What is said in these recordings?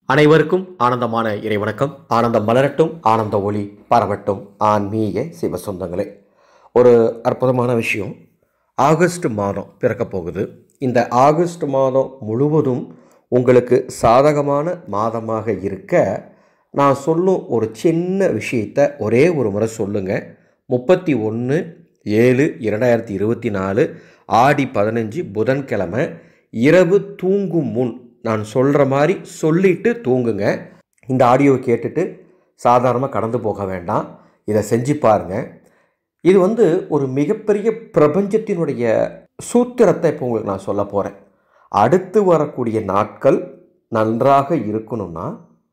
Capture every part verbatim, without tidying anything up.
அனைவருக்கும் ஆனந்தமான இறைவணக்கம். ஆனந்தம் மலரட்டும், ஆனந்த ஒளி பரவட்டும். ஆன்மீக சிவ சொந்தங்களே, ஒரு அற்புதமான விஷயம். ஆகஸ்ட் மாதம் பிறக்க போகுது. இந்த ஆகஸ்ட் மாதம் முழுவதும் உங்களுக்கு சாதகமான மாதமாக இருக்க நான் சொல்லும் ஒரு சின்ன விஷயத்தை ஒரே ஒரு முறை சொல்லுங்கள். முப்பத்தி ஒன்று ஏழு இரண்டாயிரத்தி இருபத்தி நாலு ஆடி பதினஞ்சு புதன்கிழமை இரவு தூங்கும் முன் நான் சொல்கிற மாதிரி சொல்லிவிட்டு தூங்குங்க. இந்த ஆடியோவை கேட்டுட்டு சாதாரணமாக கடந்து போக வேண்டாம். இதை செஞ்சு பாருங்கள். இது வந்து ஒரு மிகப்பெரிய பிரபஞ்சத்தினுடைய சூத்திரத்தை இப்போ உங்களுக்கு நான் சொல்ல போகிறேன். அடுத்து வரக்கூடிய நாட்கள் நன்றாக இருக்கணும்னா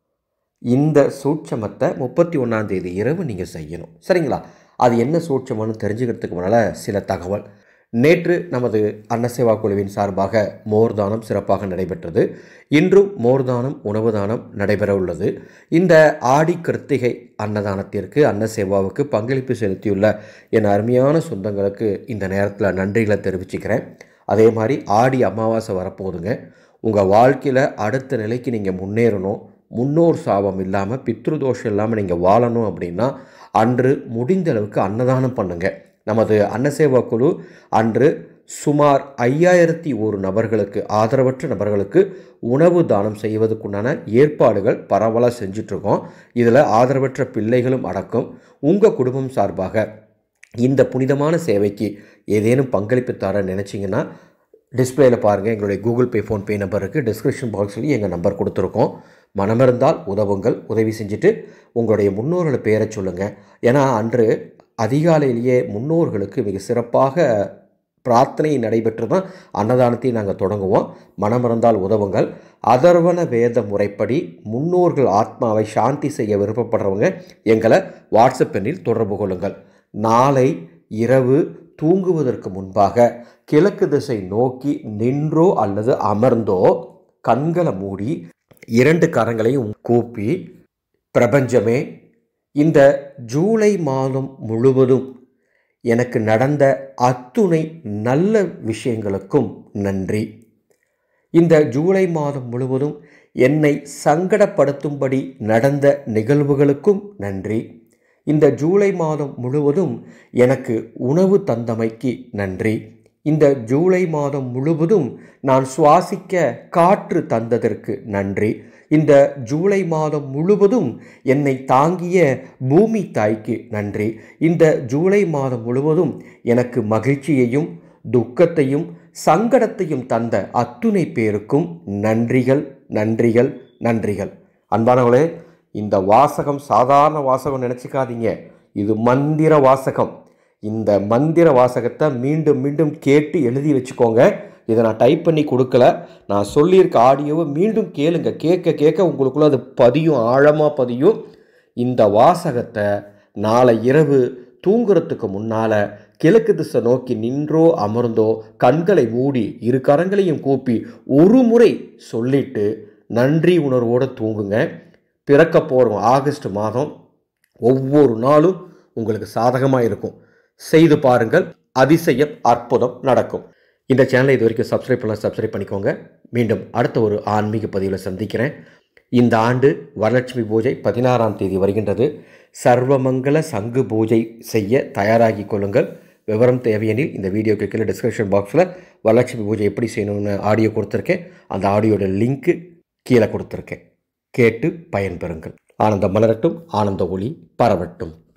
இந்த சூட்சமத்தை முப்பத்தி ஒன்றாம் தேதி இரவு நீங்கள் செய்யணும். சரிங்களா? அது என்ன சூட்சமன்னு தெரிஞ்சுக்கிறதுக்கு முன்னால் சில தகவல். நேற்று நமது அன்னசேவா குழுவின் சார்பாக மோர்தானம் சிறப்பாக நடைபெற்றது. இன்றும் மோர்தானம் உணவு தானம் நடைபெற உள்ளது. இந்த ஆடி கிருத்திகை அன்னதானத்திற்கு அன்னசேவாவுக்கு பங்களிப்பு செலுத்தியுள்ள என் அருமையான சொந்தங்களுக்கு இந்த நேரத்தில் நன்றிகளை தெரிவிச்சுக்கிறேன். அதே மாதிரி ஆடி அமாவாசை வரப்போகுதுங்க. உங்கள் வாழ்க்கையில் அடுத்த நிலைக்கு நீங்கள் முன்னேறணும், முன்னோர் சாபம் இல்லாமல் பித்ருதோஷம் இல்லாமல் நீங்கள் வாழணும் அப்படின்னா அன்று முடிந்த அளவுக்கு அன்னதானம் பண்ணுங்கள். நமது அன்னசேவா குழு அன்று சுமார் ஐயாயிரத்தி ஒரு நபர்களுக்கு, ஆதரவற்ற நபர்களுக்கு உணவு தானம் செய்வதற்குண்டான ஏற்பாடுகள் பரவலாக செஞ்சிட்ருக்கோம். இதில் ஆதரவற்ற பிள்ளைகளும் அடக்கம். உங்கள் குடும்பம் சார்பாக இந்த புனிதமான சேவைக்கு ஏதேனும் பங்களிப்பு தர நினச்சிங்கன்னா டிஸ்பிளேயில் பாருங்கள். எங்களுடைய கூகுள் பே, ஃபோன்பே நம்பர் இருக்குது. டிஸ்கிரிப்ஷன் பாக்ஸ்லேயும் எங்கள் நம்பர் கொடுத்துருக்கோம். மனமிருந்தால் உதவுங்கள். உதவி செஞ்சுட்டு உங்களுடைய முன்னோர்களை பேரை சொல்லுங்கள். ஏன்னா அன்று அதிகாலையிலேயே முன்னோர்களுக்கு மிக சிறப்பாக பிரார்த்தனை நடைபெற்று தான் அன்னதானத்தை நாங்கள் தொடங்குவோம். மனமிருந்தால் உதவுங்கள். அதர்வன வேத முறைப்படி முன்னோர்கள் ஆத்மாவை சாந்தி செய்ய விருப்பப்படுறவங்க எங்களை வாட்ஸ்அப் எண்ணில் தொடர்பு கொள்ளுங்கள். நாளை இரவு தூங்குவதற்கு முன்பாக கிழக்கு திசை நோக்கி நின்றோ அல்லது அமர்ந்தோ கண்களை மூடி இரண்டு கரங்களையும் கூப்பி, பிரபஞ்சமே, இந்த ஜூலை மாதம் முழுவதும் எனக்கு நடந்த அத்துணை நல்ல விஷயங்களுக்கும் நன்றி. இந்த ஜூலை மாதம் முழுவதும் என்னை சங்கடப்படுத்தும்படி நடந்த நிகழ்வுகளுக்கும் நன்றி. இந்த ஜூலை மாதம் முழுவதும் எனக்கு உணவு தந்தமைக்கு நன்றி. இந்த ஜூலை மாதம் முழுவதும் நான் சுவாசிக்க காற்று தந்ததற்கு நன்றி. இந்த ஜூலை மாதம் முழுவதும் என்னை தாங்கிய பூமி தாய்க்கு நன்றி. இந்த ஜூலை மாதம் முழுவதும் எனக்கு மகிழ்ச்சியையும் துக்கத்தையும் சங்கடத்தையும் தந்த அத்துணை பேருக்கும் நன்றிகள், நன்றிகள், நன்றிகள். அன்பானவர்களே, இந்த வாசகம் சாதாரண வாசகம் நினச்சிக்காதீங்க. இது மந்திர வாசகம். இந்த மந்திர வாசகத்தை மீண்டும் மீண்டும் கேட்டு எழுதி வச்சுக்கோங்க. இதை நான் டைப் பண்ணி கொடுக்கல. நான் சொல்லியிருக்க ஆடியோவை மீண்டும் கேளுங்க. கேட்க கேட்க உங்களுக்குள்ள அது பதியும், ஆழமாக பதியும். இந்த வாசகத்தை நாளை இரவு தூங்குறதுக்கு முன்னால் கிழக்கு திசை நோக்கி நின்றோ அமர்ந்தோ கண்களை மூடி இரு கரங்களையும் கூப்பி ஒரு முறை சொல்லிட்டு நன்றி உணர்வோடு தூங்குங்க. பிறக்க போகிறோம் ஆகஸ்ட் மாதம் ஒவ்வொரு நாளும் உங்களுக்கு சாதகமாக இருக்கும். செய்து பாருங்கள். அதிசயம், அற்புதம் நடக்கும். இந்த சேனலை இது வரைக்கும் சப்ஸ்கிரைப் பண்ணலாம், சப்ஸ்கிரைப் பண்ணிக்கோங்க. மீண்டும் அடுத்த ஒரு ஆன்மீக பதிவில் சந்திக்கிறேன். இந்த ஆண்டு வரலட்சுமி பூஜை பதினாறாம் தேதி வருகின்றது. சர்வமங்கல சங்கு பூஜை செய்ய தயாராகி கொள்ளுங்கள். விவரம் தேவையெனில் இந்த வீடியோக்கு கீழே டிஸ்கிரிப்ஷன் பாக்ஸில் வரலட்சுமி பூஜை எப்படி செய்யணும்னு ஆடியோ கொடுத்துருக்கேன். அந்த ஆடியோட லிங்க்கு கீழே கொடுத்துருக்கேன். கேட்டு பயன்பெறுங்கள். ஆனந்தம் மலரட்டும், ஆனந்த ஒளி பரவட்டும்.